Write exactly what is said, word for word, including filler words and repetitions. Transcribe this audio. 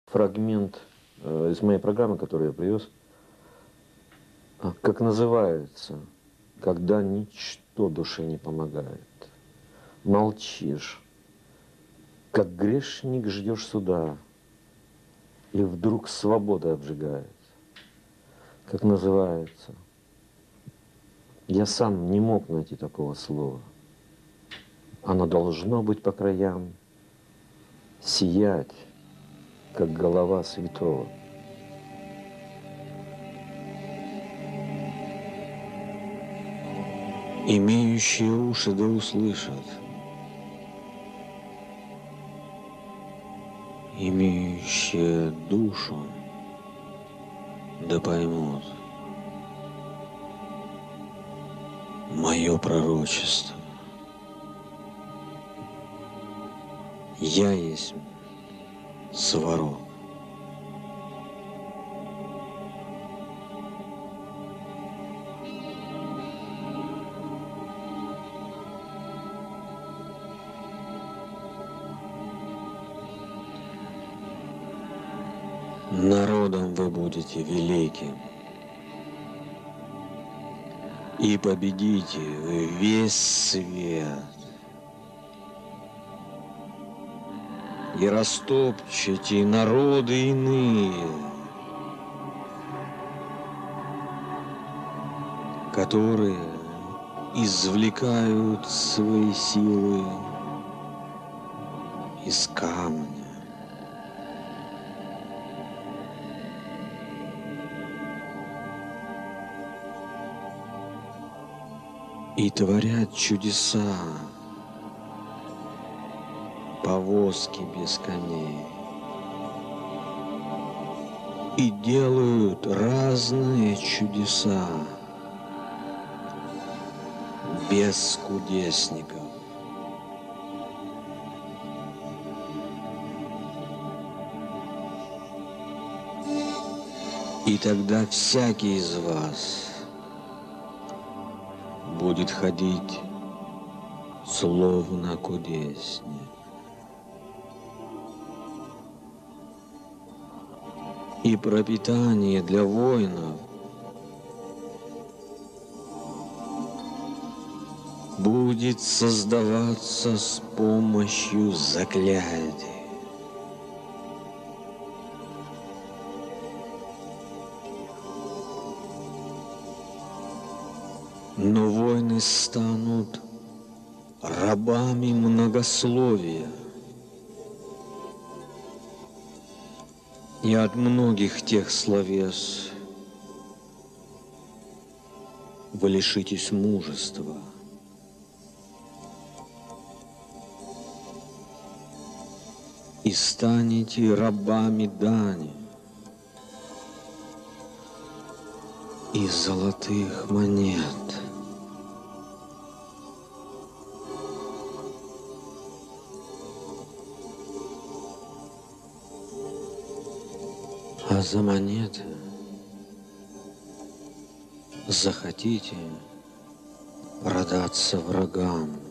фрагмент э, из моей программы, которую я привез, как называется, когда ничто душе не помогает. Молчишь, как грешник ждешь суда, и вдруг свобода обжигает. Как называется. Я сам не мог найти такого слова. Оно должно быть по краям, сиять, как голова святого. Имеющие уши да услышат, имеющие душу да поймут мое пророчество. Я есть Сварог. Народом вы будете великим, и победите вы весь свет, и растопчете народы иные, которые извлекают свои силы из камня. И творят чудеса, повозки без коней, и делают разные чудеса без кудесников. И тогда всякий из вас будет ходить словно кудесник. И пропитание для воинов будет создаваться с помощью заклятий. Но войны станут рабами многословия, и от многих тех словес вы лишитесь мужества. И станете рабами дани и золотых монет. А за монеты захотите продаться врагам.